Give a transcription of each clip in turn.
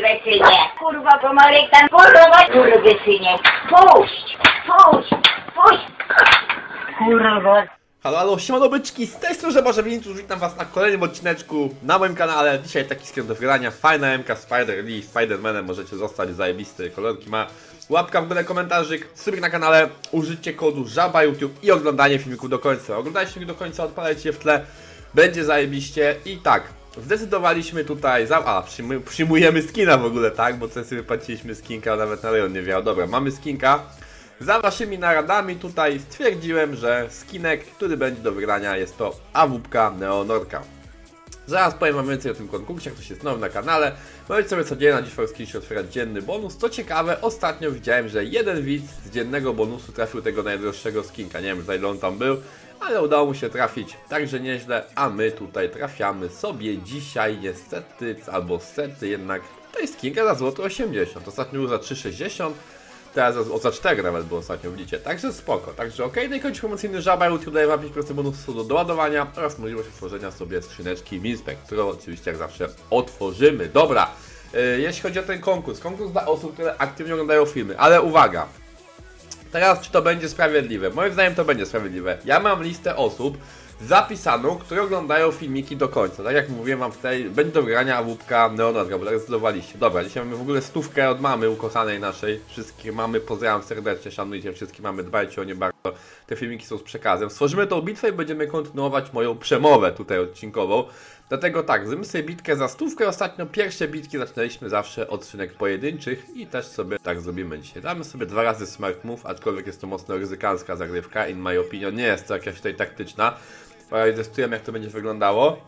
skurwysynie. Kurwa, pomarek tam, kurwa, skurwysynie. Puść, puść, puść. Kurwa. Halo, halo, siemano byczki, z tej strony Boże Winnicz, witam was na kolejnym odcineczku na moim kanale. Dzisiaj taki skin do wygrania, fajna MK Spider Lee, Spidermanem, możecie zostać, zajebiste kolorki ma. Łapka w górę, komentarzyk, subik na kanale, użycie kodu żaba YouTube i oglądanie filmiku do końca. Oglądajcie filmik do końca, odpalajcie w tle, będzie zajebiście. I tak, zdecydowaliśmy tutaj, przyjmujemy skina w ogóle, tak, bo sobie wypłaciliśmy skinka, nawet na rejon nie wiedział. Dobra, mamy skinka. Za waszymi naradami tutaj stwierdziłem, że skinek, który będzie do wygrania, jest to AWP Neonorka. Zaraz powiem wam więcej o tym konkursie, jak ktoś jest nowy na kanale. Możecie sobie codziennie na dziś otwierać dzienny bonus. Co ciekawe, ostatnio widziałem, że jeden widz z dziennego bonusu trafił tego najdroższego skinka. Nie wiem, za ile on tam był, ale udało mu się trafić, także nieźle. A my tutaj trafiamy sobie dzisiaj niestety, albo stety jednak, to jest skinka za złoto 80. Ostatnio był za 3,60. Teraz za 4 nawet było ostatnio, widzicie, także spoko, także okej, no i kończy promocyjny żaba, YouTube daje wam 5% bonusu do doładowania oraz możliwość otworzenia sobie skrzyneczki Minspec, którą oczywiście jak zawsze otworzymy. Dobra, jeśli chodzi o ten konkurs dla osób, które aktywnie oglądają filmy, ale uwaga, teraz czy to będzie sprawiedliwe? Moim zdaniem to będzie sprawiedliwe. Ja mam listę osób zapisaną, które oglądają filmiki do końca. Tak jak mówiłem wam tutaj, będzie do wygrania AWP Neonorka, bo tak zdecydowaliście. Dobra, dzisiaj mamy w ogóle 100 od mamy ukochanej naszej. Wszystkie mamy, pozdrawiam serdecznie, szanujcie wszystkie mamy, dbajcie o nie bardzo. Te filmiki są z przekazem. Stworzymy tą bitwę i będziemy kontynuować moją przemowę tutaj odcinkową. Dlatego tak, zrobimy sobie bitkę za 100. Ostatnio pierwsze bitki zaczynaliśmy zawsze od skrzynek pojedynczych i też sobie tak zrobimy dzisiaj. Damy sobie 2 razy smart move, aczkolwiek jest to mocno ryzykancka zagrywka, in my opinion, nie jest to jakaś tutaj taktyczna. Testujemy, jak to będzie wyglądało.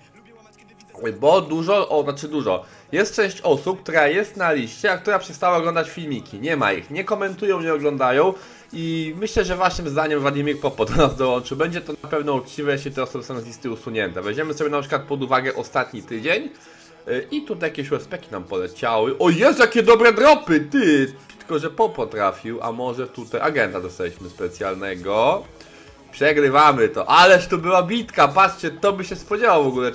Bo dużo. Jest część osób, która jest na liście, a która przestała oglądać filmiki. Nie ma ich, nie komentują, nie oglądają. I myślę, że waszym zdaniem Władimir Popo do nas dołączy. Będzie to na pewno uczciwe, jeśli te osoby są z listy usunięte. Weźmiemy sobie na przykład pod uwagę ostatni tydzień. I tutaj jakieś USP-ki nam poleciały. O Jezu, jakie dobre dropy, ty! Tylko, że Popo trafił, a może tutaj agenta dostaliśmy specjalnego. Przegrywamy to, ależ to była bitka, patrzcie, to by się spodziewało w ogóle,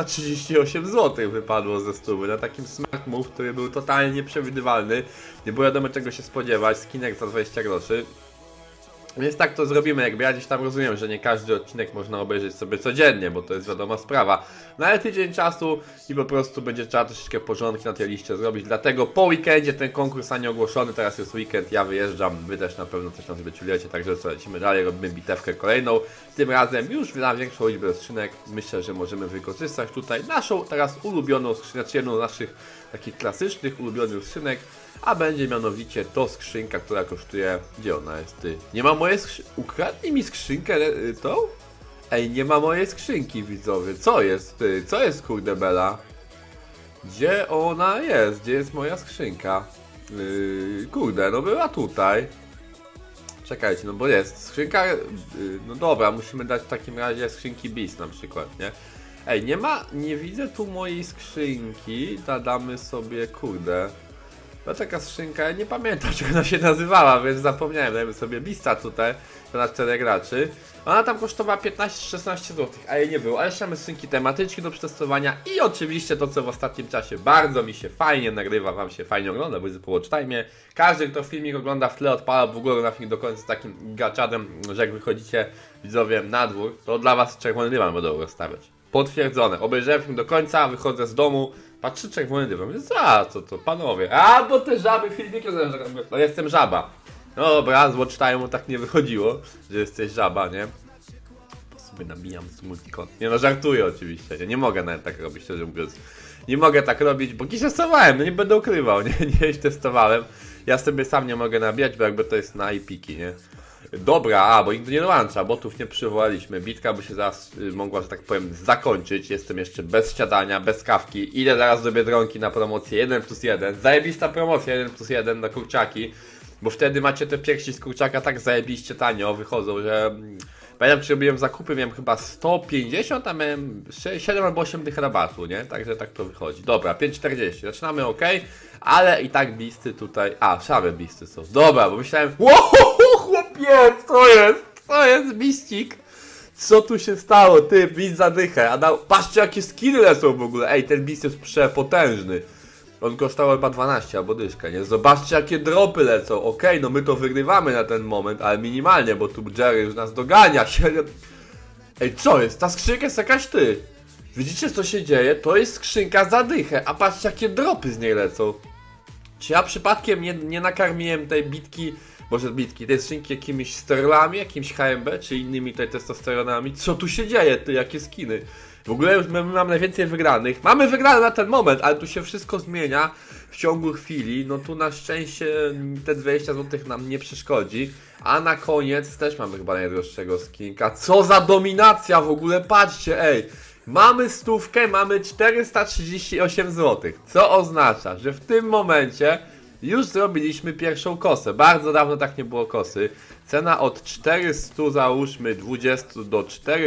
438 zł wypadło ze stówy na takim smart move, który był totalnie nieprzewidywalny, nie było wiadomo czego się spodziewać, skinek za 20 groszy. Więc tak to zrobimy, jakby ja gdzieś tam rozumiem, że nie każdy odcinek można obejrzeć sobie codziennie, bo to jest wiadoma sprawa. No ale tydzień czasu i po prostu będzie trzeba troszeczkę porządki na tej liście zrobić, dlatego po weekendzie ten konkurs a nie ogłoszony, teraz jest weekend, ja wyjeżdżam, wy też na pewno coś na sobie czujecie, także co, lecimy dalej, robimy bitewkę kolejną. Tym razem już na większą liczbę skrzynek, myślę, że możemy wykorzystać tutaj naszą teraz ulubioną skrzynkę, jedną z naszych takich klasycznych ulubionych skrzynek. A będzie mianowicie to skrzynka, która kosztuje... Gdzie ona jest, ty? Nie ma mojej skrzynki... Ukradnij mi skrzynkę tą? Ej, nie ma mojej skrzynki, widzowie. Co jest, ty? Co jest, kurde bela? Gdzie ona jest? Gdzie jest moja skrzynka? Kurde, no była tutaj. Czekajcie, no bo jest skrzynka... no dobra, musimy dać w takim razie skrzynki bis na przykład, nie? Ej, nie widzę tu mojej skrzynki. Damy sobie, kurde... No taka skrzynka, ja nie pamiętam jak ona się nazywała, więc zapomniałem, dajmy sobie Bista tutaj, to na 4 graczy. Ona tam kosztowała 15-16 zł, a jej nie było, ale jeszcze mamy skrzynki tematyczki do przetestowania i oczywiście to, co w ostatnim czasie bardzo mi się fajnie nagrywa, wam się fajnie ogląda, bo jest po watch time. Każdy, kto filmik ogląda w tle, odpala w ogóle na film do końca z takim gaczadem, że jak wychodzicie widzowie na dwór, to dla was czerwony dywan będą rozstawiać. Potwierdzone, obejrzałem film do końca, wychodzę z domu, patrzy czerwony dywan, więc co to panowie, a bo te żaby filmiki, no jestem żaba. No dobra, z watch time'u tak nie wychodziło, że jesteś żaba, nie? Po sobie nabijam z multikon. Nie no, żartuję oczywiście, nie mogę nawet tak robić, szczerze mówiąc. Nie mogę tak robić, bo testowałem, no nie będę ukrywał, nie testowałem. Ja sobie sam nie mogę nabijać, bo jakby to jest na IP-ki, nie? Dobra, bo nikt nie dołącza, botów nie przywołaliśmy. Bitka by się zaraz mogła, że tak powiem, zakończyć. Jestem jeszcze bez śniadania, bez kawki. Idę zaraz do Biedronki na promocję 1+1. Zajebista promocja 1+1 na kurczaki. Bo wtedy macie te piersi z kurczaka tak zajebiście tanio wychodzą, że... Pamiętam, czy robiłem zakupy, miałem chyba 150, a miałem 7 albo 8 dych rabatu, nie? Także tak to wychodzi. Dobra, 5,40. Zaczynamy ok, ale i tak bisty tutaj... A, szare bisty są. Dobra, bo myślałem... Wow, chłopiec, co jest biścik? Co tu się stało? Ty, bist za dychę. Patrzcie, jakie skille są w ogóle. Ej, ten bist jest przepotężny. On kosztował chyba 12 albo dyszkę, nie? Zobaczcie jakie dropy lecą. Okej, no my to wygrywamy na ten moment, ale minimalnie, bo tu Jerry już nas dogania. Ej, co jest? Ta skrzynka jest jakaś ty. Widzicie co się dzieje? To jest skrzynka za dychę, a patrzcie jakie dropy z niej lecą. Czy ja przypadkiem nie nakarmiłem tej bitki, tej skrzynki jakimiś sterlami, jakimś HMB, czy innymi tutaj testosteronami? Co tu się dzieje, ty, jakie skiny? W ogóle już my mamy najwięcej wygranych. Mamy wygrane na ten moment, ale tu się wszystko zmienia w ciągu chwili. No tu na szczęście te 20 zł nam nie przeszkodzi. A na koniec też mamy chyba najdroższego skinka. Co za dominacja w ogóle, patrzcie, ej. Mamy stówkę, mamy 438 zł. Co oznacza, że w tym momencie już zrobiliśmy pierwszą kosę. Bardzo dawno tak nie było kosy. Cena od 400 załóżmy 20 do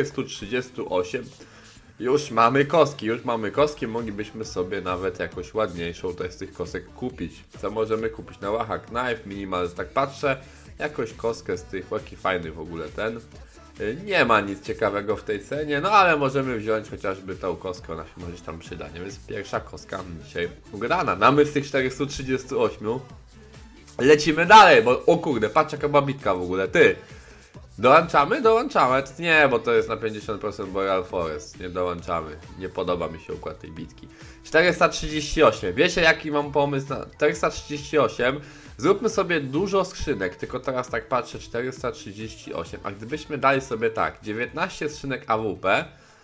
438. Już mamy koski, moglibyśmy sobie nawet jakąś ładniejszą z tych kosek kupić. Co możemy kupić? Na Wahak Knife, Minimal, tak patrzę, jakąś koskę z tych, jaki fajny w ogóle ten. Nie ma nic ciekawego w tej cenie, no ale możemy wziąć chociażby tą koskę, ona się może tam przyda, nie? Więc pierwsza koska dzisiaj ugrana. Mamy z tych 438. Lecimy dalej, bo o kurde, patrz jaka babitka w ogóle, ty. Dołączamy? Dołączamy. Nie, bo to jest na 50% Boreal Forest. Nie dołączamy. Nie podoba mi się układ tej bitki. 438. Wiecie jaki mam pomysł na 438? Zróbmy sobie dużo skrzynek, tylko teraz tak patrzę 438. A gdybyśmy dali sobie tak 19 skrzynek AWP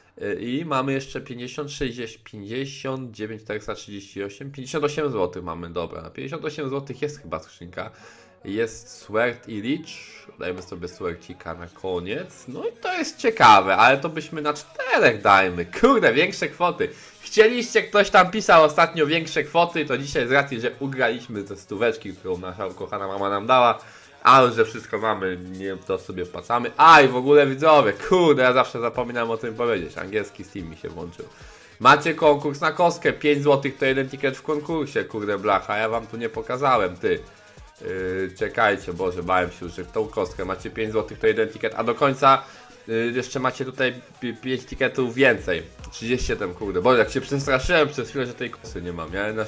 i mamy jeszcze 50, 60, 59, 438, 58 zł mamy, dobra. Na 58 zł jest chyba skrzynka. Jest Sword i Reach. Dajmy sobie Swordcika na koniec. No i to jest ciekawe, ale to byśmy na 4 dajmy. Kurde, większe kwoty. Chcieliście, ktoś tam pisał ostatnio większe kwoty, to dzisiaj z racji, że ugraliśmy ze stóweczki, którą nasza ukochana mama nam dała, a że wszystko mamy, nie to sobie wpłacamy. A i w ogóle widzowie, kurde, ja zawsze zapominam o tym powiedzieć. Angielski Steam mi się włączył. Macie konkurs na kostkę, 5 zł to jeden ticket w konkursie, kurde blacha, ja wam tu nie pokazałem, ty. Czekajcie, Boże, bałem się już, że w tą kostkę macie 5 zł to jeden ticket, a do końca jeszcze macie tutaj 5 ticketów więcej. 37, kurde, Boże, jak się przestraszyłem przez chwilę, że tej kosy nie mam, ja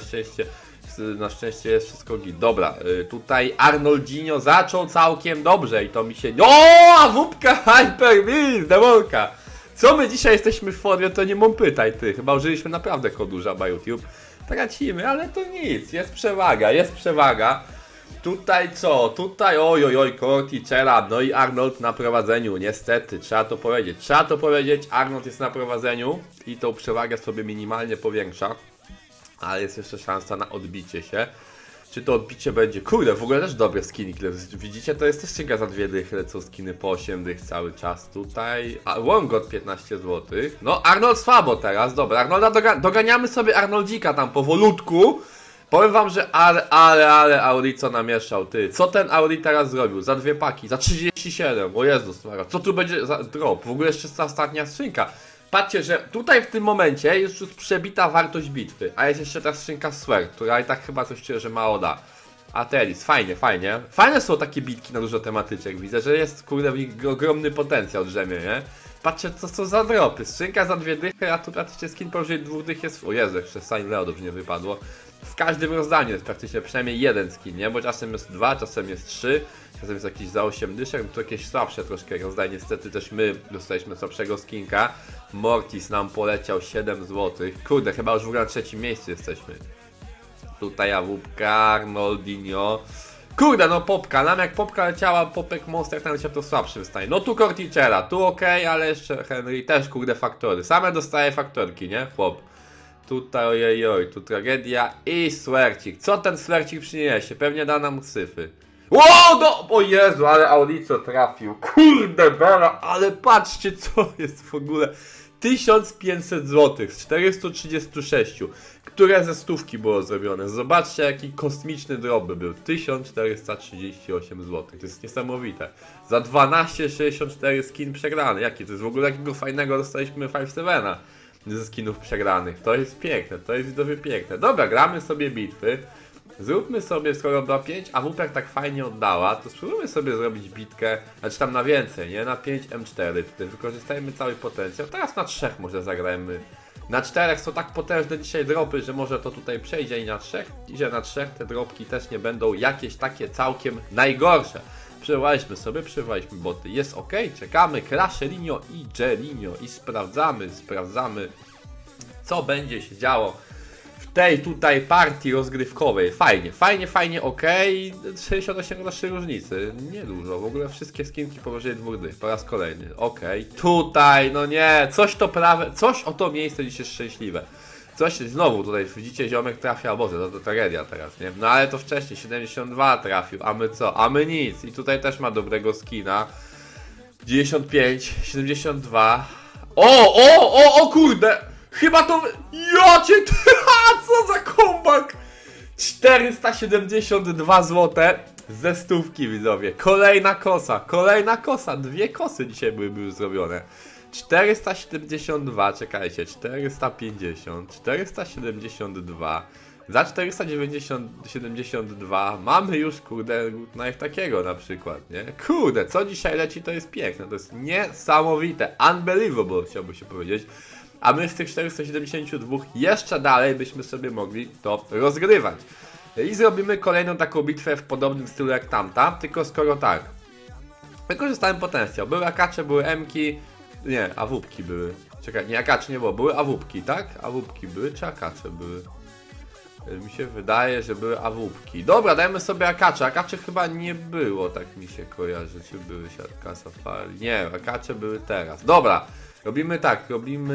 na szczęście jest wszystko git. Dobra, tutaj Arnoldinho zaczął całkiem dobrze i to mi się... O, AWP Hyper Beast, demolka! Co my dzisiaj jesteśmy w formie, to nie mam pytaj, ty. Chyba użyliśmy naprawdę kodu Żaba YouTube. Tracimy, ale to nic, jest przewaga. Tutaj co? Tutaj oj, Corticera, no i Arnold na prowadzeniu, niestety, trzeba to powiedzieć, Arnold jest na prowadzeniu i tą przewagę sobie minimalnie powiększa, ale jest jeszcze szansa na odbicie się. Czy to odbicie będzie? Kurde, w ogóle też dobre skiny, widzicie, to jest też skrzynka za 2 dychy, lecą skiny po 8 dych cały czas tutaj. A Wongot 15 zł. No Arnold słabo teraz, dobra, Arnolda doganiamy sobie Arnoldika tam powolutku. Powiem wam, że ale Audi co namieszał, ty. Co ten Audi teraz zrobił? Za 2 paki, za 37, o Jezus Maria. Co tu będzie za drop? W ogóle jeszcze ta ostatnia skrzynka. Patrzcie, że tutaj w tym momencie jest już przebita wartość bitwy. A jest jeszcze ta skrzynka Sword, która i tak chyba coś czuję, że mało da. Ateris, fajnie. Fajne są takie bitki na dużo tematyczek. Widzę, że jest kurde w nich ogromny potencjał drzemie, nie? Patrzcie, co są za dropy. Skrzynka za 2 dychy, a tu praktycznie skin powyżej 2 dych jest... O Jezu, jeszcze Sign Leo dobrze nie wypadło. W każdym rozdaniu jest praktycznie przynajmniej jeden skin, nie? Bo czasem jest 2, czasem jest 3, czasem jest jakiś za 8 dyszek, to jakieś słabsze troszkę rozdanie. Niestety też my dostaliśmy słabszego skinka. Mortis nam poleciał 7 zł. Kurde, chyba już w ogóle na 3. miejscu jesteśmy. Tutaj AWP, Arnoldinho. Kurde, no popka, nam jak popka leciała, popek Monster tam leciał to w słabszym stanie. No tu Corticera, tu okej, ale jeszcze Henry też kurde faktory. Same dostaje faktorki, nie? Chłop. Tutaj ojej, tu tragedia i Swercik. Co ten Swercik przyniesie? Pewnie da nam syfy. O Jezu, ale Audico trafił. Kurde bela, ale patrzcie co jest w ogóle. 1500 zł z 436, które ze stówki było zrobione. Zobaczcie jaki kosmiczny drop by był. 1438 zł. To jest niesamowite. Za 12,64 skin przegrany. Jaki to jest w ogóle, jakiego fajnego dostaliśmy 5-7 ze skinów przegranych. To jest piękne, to jest widzowie piękne. Dobra, gramy sobie bitwy. Zróbmy sobie, skoro była 5, a WP tak fajnie oddała, to spróbujmy sobie zrobić bitkę, znaczy tam na więcej, nie? Na 5 M4, wtedy wykorzystajmy cały potencjał. Teraz na 3 może zagrajmy Na 4 są tak potężne dzisiaj dropy, że może to tutaj przejdzie i na 3. I że na 3 te dropki też nie będą jakieś takie całkiem najgorsze. Przewaliśmy sobie, przewaliśmy boty. Jest ok, czekamy. Crashelinho i Jelinho i sprawdzamy, co będzie się działo w tej tutaj partii rozgrywkowej. Fajnie, ok. 68 groszy różnicy. Niedużo, w ogóle wszystkie skinki powyżej 2 dych. Po raz kolejny, ok. Tutaj, no nie, coś o to miejsce dziś jest szczęśliwe. Coś znowu tutaj, widzicie, ziomek trafia, Boże, to tragedia teraz, nie? No ale to wcześniej 72 trafił, a my co? A my nic. I tutaj też ma dobrego skina. 95, 72. O kurde! Chyba to... Ja cię... Co za kombak! 472 zł ze stówki, widzowie. Kolejna kosa. 2 kosy dzisiaj były już zrobione. 472, czekajcie, 450, 472, za 472 mamy już, kurde, knife takiego na przykład, nie? Kurde, co dzisiaj leci, to jest piękne, to jest niesamowite, unbelievable, chciałby się powiedzieć. A my z tych 472 jeszcze dalej byśmy sobie mogli to rozgrywać. I zrobimy kolejną taką bitwę w podobnym stylu jak tamta, tylko skoro tak, wykorzystałem potencjał, były akacze, były emki. Nie, awupki były. Czekaj, nie, akacze nie było, były awupki, tak? Awupki były, czy akacze były? Mi się wydaje, że były awupki. Dobra, dajmy sobie akacze. Akacze chyba nie było, tak mi się kojarzy. Czy były siatka, safari? Nie, akacze były teraz. Dobra, robimy tak,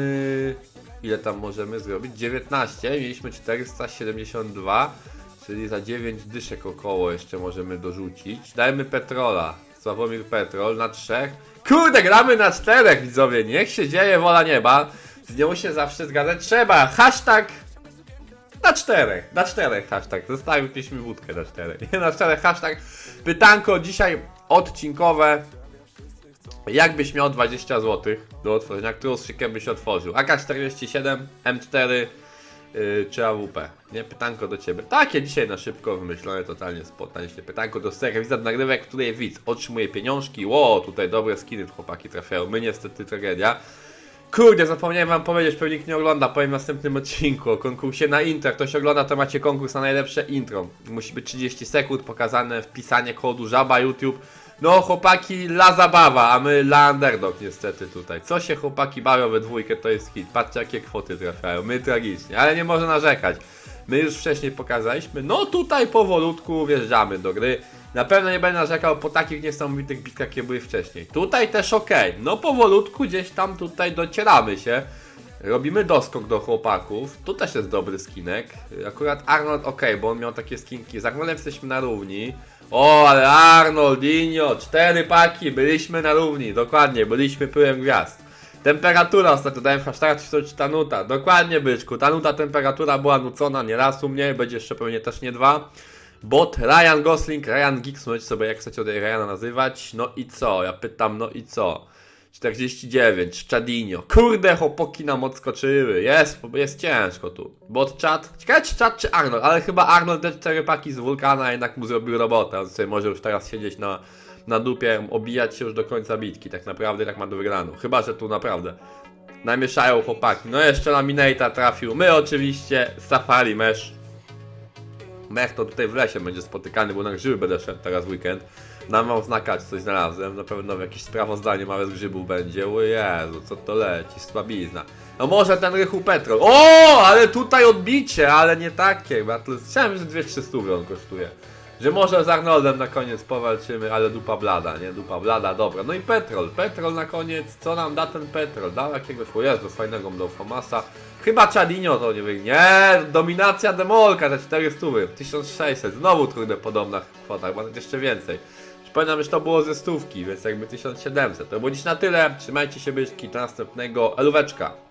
ile tam możemy zrobić? 19, mieliśmy 472, czyli za 9 dyszek około jeszcze możemy dorzucić. Dajmy Petrola, Sławomir Petrol na 3. Kurde, gramy na 4, widzowie, niech się dzieje wola nieba. Z nią się zawsze zgadzać trzeba. Hashtag na 4 hashtag. Zostawiliśmy wódkę na 4. Nie na 4 hashtag. Pytanko dzisiaj odcinkowe. Jakbyś miał 20 zł do otworzenia, którą szykę byś otworzył? AK-47, M4 czy AWP? Nie, pytanko do ciebie. Takie dzisiaj na szybko wymyślone, totalnie spontanicznie. Pytanko do serwizat nagrywek, w której widz otrzymuje pieniążki. Ło, tutaj dobre skiny chłopaki trafiają. My niestety tragedia. Kurde, zapomniałem wam powiedzieć, pewnie nikt nie ogląda. Powiem w następnym odcinku o konkursie na intro. Jak ktoś ogląda, to macie konkurs na najlepsze intro. Musi być 30 sekund, pokazane wpisanie kodu żaba YouTube. No chłopaki, la zabawa, a my la underdog niestety tutaj. Co się chłopaki bawią we dwójkę, to jest hit. Patrzcie jakie kwoty trafiają, my tragicznie, ale nie można narzekać. My już wcześniej pokazaliśmy, no tutaj powolutku wjeżdżamy do gry. Na pewno nie będę narzekał po takich niesamowitych bitkach, jakie były wcześniej. Tutaj też ok, no powolutku gdzieś tam tutaj docieramy się. Robimy doskok do chłopaków, tu też jest dobry skinek. Akurat Arnold ok, bo on miał takie skinki, z Arnoldem jesteśmy na równi. O, ale Arnoldinho, 4 paki, byliśmy na równi, dokładnie, byliśmy pyłem gwiazd. Temperatura, ostatnio dałem hashtag Tanuta, dokładnie byczku, Tanuta temperatura była nucona nie raz u mnie, będzie jeszcze pewnie też nie 2. Bot Ryan Gosling, Ryan Geeks, możecie sobie jak chcecie od Ryana nazywać, no i co, ja pytam, no i co? 49, Chadinho, kurde chłopaki nam odskoczyły, jest ciężko tu. Bot Chad, ciekawe czy Chad czy Arnold, ale chyba Arnold te 4 paki z Wulkana jednak mu zrobił robotę, on sobie może już teraz siedzieć na dupie, obijać się już do końca bitki, tak naprawdę tak ma do wygraną, chyba że tu naprawdę namieszają chłopaki. No jeszcze Laminate'a trafił, my oczywiście Safari Mesh. Mech to tutaj w lesie będzie spotykany, bo na grzyby będę szedł teraz w weekend. Dam wam znaka, czy coś znalazłem, na pewno jakieś sprawozdanie małe z grzybów będzie. O Jezu, co to leci, słabizna. No może ten Rychu Petrol. O, ale tutaj odbicie, ale nie takie. Chciałem, że 200 on kosztuje. Że może z Arnoldem na koniec powalczymy, ale dupa blada, nie? Dupa blada, dobra. No i Petrol na koniec, co nam da ten Petrol? Dał jakiegoś, o Jezu, fajnego mną Famasa. Chyba Chadinho to nie wiem, nie, dominacja demolka za 400, 1600, znowu trudne podobna kwota, chyba jeszcze więcej. Przypominam, że to było ze stówki, więc jakby 1700. To było dziś na tyle, trzymajcie się byczki, do następnego, elóweczka.